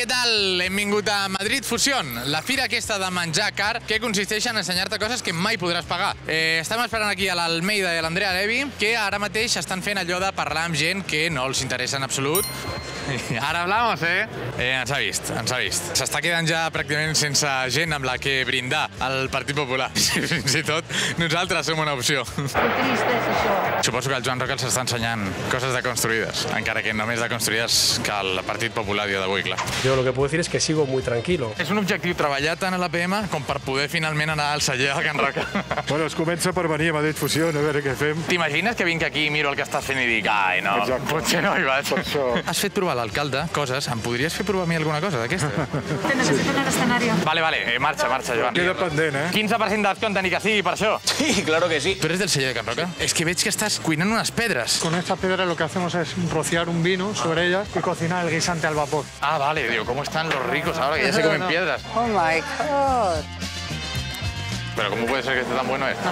tal? Hem vingut a Madrid Fusion, la fira aquesta de menjar car que consisteix en ensenyar-te coses que mai podràs pagar. Estem esperant aquí a l'Almeida i a l'Andrea Levi, que ara mateix estan fent allò de parlar amb gent que no els interessa en absolut. Ara hablamos, ens ha vist, ens ha vist. S'està quedant ja pràcticament sense gent amb la que brindar al Partit Popular. Fins i tot nosaltres som una opció. Trist és això. Suposo que el Joan Roca els està ensenyant coses de construïdes, encara que només de construïdes que el Partit Popular dia d'avui, clar. Yo lo que puedo decir es que sigo muy tranquilo. És un objectiu treballar tant a l'APM com per poder finalment anar al celler de Can Roca. Bueno, es comença per venir a Madrid Fusion, a veure què fem. T'imagines que vinc aquí i miro el que estàs fent i dic, ai, no, potser no hi vaig. Has fet provar a l'alcalde coses, em podries fer provar a mi alguna cosa d'aquesta? Te necesito en el escenario. Vale, marxa, Joan. Queda pendent, 15% de descompte ni que sigui per això. Sí, claro que sí. Tu eres del celler de Can Roca? És que veig que estàs cuinant unes pedres. Con estas piedras lo que hacemos es rociar un vino sobre ellas y cocinar el guisante al vapor. Ah, vale, digo, ¿cómo están los ricos ahora que ya se comen piedras? Oh my God. Pero ¿cómo puede ser que esté tan bueno esto?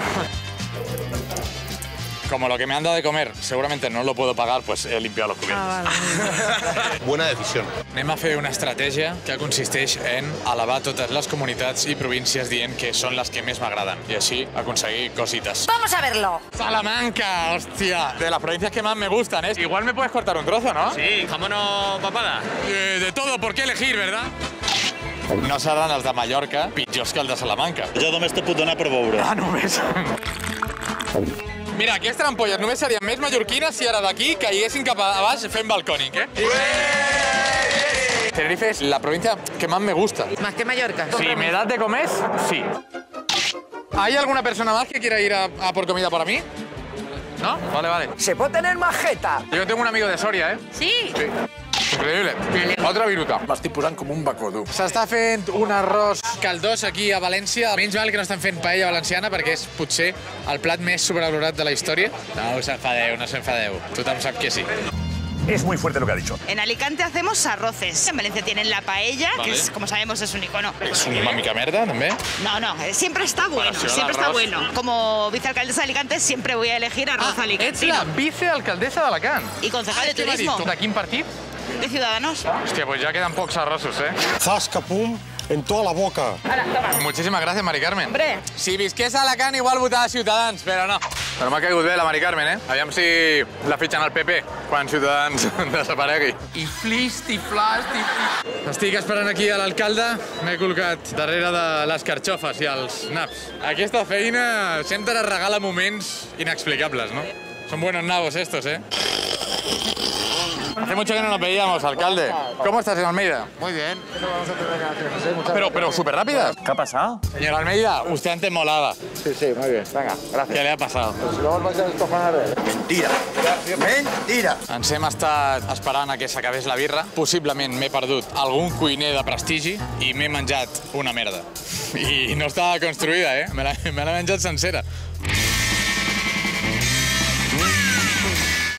Como lo que me han dado de comer seguramente no lo puedo pagar, pues he limpiado los cubiertos. Buena decisión. Anem a fer una estratègia que consisteix en elevar totes les comunitats i províncies dient que són les que més m'agraden i així aconseguir cositas. Vamos a verlo. Salamanca, hostia, de las provincias que más me gustan, ¿eh? Igual me puedes cortar un trozo, ¿no? Sí, jamón o papada. De todo, ¿por qué elegir, verdad? No seran els de Mallorca pitjors que el de Salamanca. Jo només te puc donar per veure. Ah, només? Mira, aquestes ampolles només serien més mallorquines si ara d'aquí caiguessin cap a baix fent balcònic, Tenerife es la provincia que más me gusta. Más que Mallorca. Si me das de comer, sí. ¿Hay alguna persona más que quiera ir a por comida para mí? ¿No? Vale. ¿Se puede tener más jeta? Yo tengo un amigo de Soria, ¿eh? Sí. Sí. Increïble. Otra viruta. M'estic posant com un bacodú. S'està fent un arròs caldós aquí a València. Menys mal que no estan fent paella valenciana perquè és potser el plat més sobrevalorat de la història. No us enfadeu, no s'enfadeu. Tothom sap que sí. Es muy fuerte lo que ha dicho. En Alicante hacemos arroces. En Valencia tienen la paella, Vale. que es, como sabemos es un icono. És una mica merda, també? No, siempre está bueno, Bueno, si siempre el está arroz- bueno. Como vicealcaldesa de Alicante siempre voy a elegir arroz Ets alicantino. la vicealcaldessa d'Alacant. Y concejal de Què m'ha dit? turismo De quin partit? de Ciudadanos. Hòstia, pues ja queden pocs arrossos, Zasca, pum, en toda la boca. Muchísimas gracias, Mari Carmen. Hombre. Si visqués a Alacant, igual votava Ciutadans, però no. Però m'ha caigut bé la Mari Carmen, Aviam si la fitxen al PP quan Ciutadans desaparegui. I flist. Estic esperant aquí a l'alcalde. M'he col·locat darrere de les carxofes i els naps. Aquesta feina sempre regala moments inexplicables, ¿no? Son buenos nabos estos, Hace mucho que no nos veíamos, alcalde. ¿Cómo estás, señor Almeida? Muy bien. Pero súper rápidas. ¿Qué ha pasado? Señor Almeida, usted antes molaba. Sí, muy bien. Venga, gracias. ¿Qué le ha pasado? Si luego os vais a descojonar de él. Mentira. Mentira. Ens hem estat esperant a que s'acabés la birra. Possiblement m'he perdut algun cuiner de prestigi i m'he menjat una merda. I no estava construïda, Me l'he menjat sencera.